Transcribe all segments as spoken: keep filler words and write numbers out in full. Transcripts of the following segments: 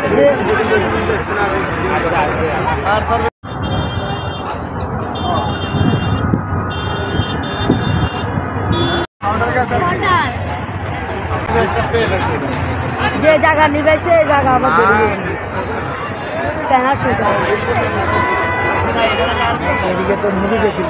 যে জায়গা নিবে সেই জায়গা আমাদের কেনার সুযোগ এদিকে তো মুড়ি বেশি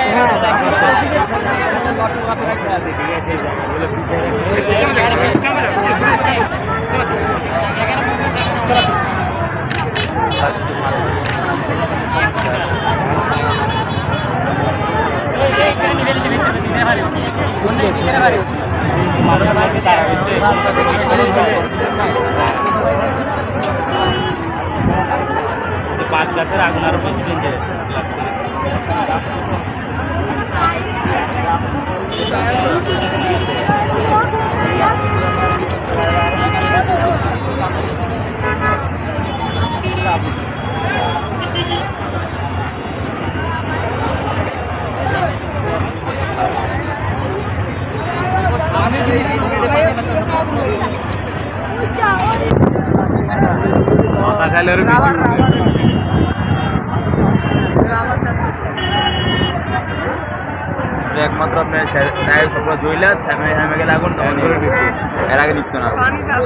পাঁচ গাছের আগুন আরো পাঁচ দিন একমাত্র আপনার সাহেব সব জইলা থেমে থেমে গেলে আগুন তখন করে নিত এর আগে নিত না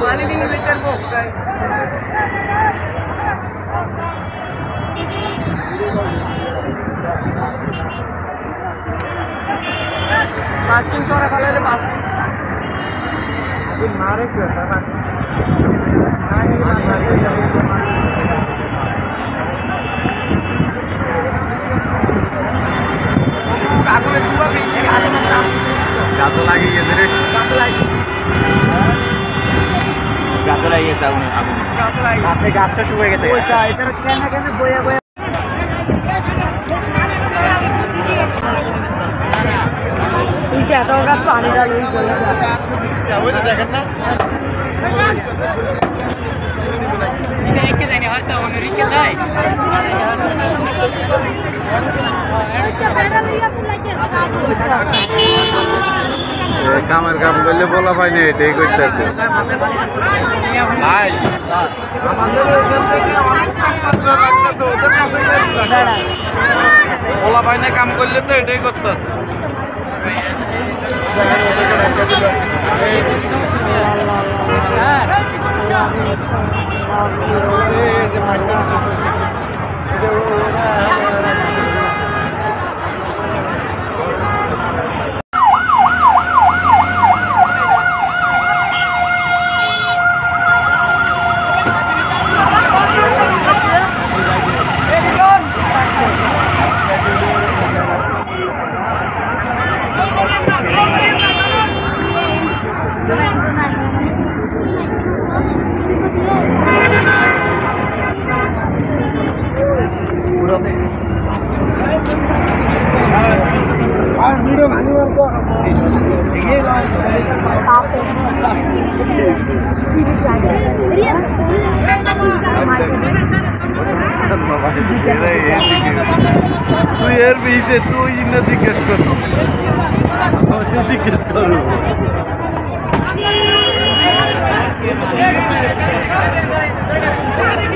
পাঁচ দিন সরে ফেলে পাঁচ দিন মারে কি গাছ লাগিয়ে গেছে রে গাছ লাগিয়ে গেছে আগুন আগুন আপনি গাছটা শুকিয়ে গেছে এত গাছ পানি চালু দেখেন না কামের কাম করলে বলা পাইনি এটাই করতেছে বলা পাইনি কাম করলে তো এটাই করতেছে ভিডিও ভাঙিবার পর তুই এর বিচে তুই না জিজ্ঞেস করো জিজ্ঞেস করো Thank you.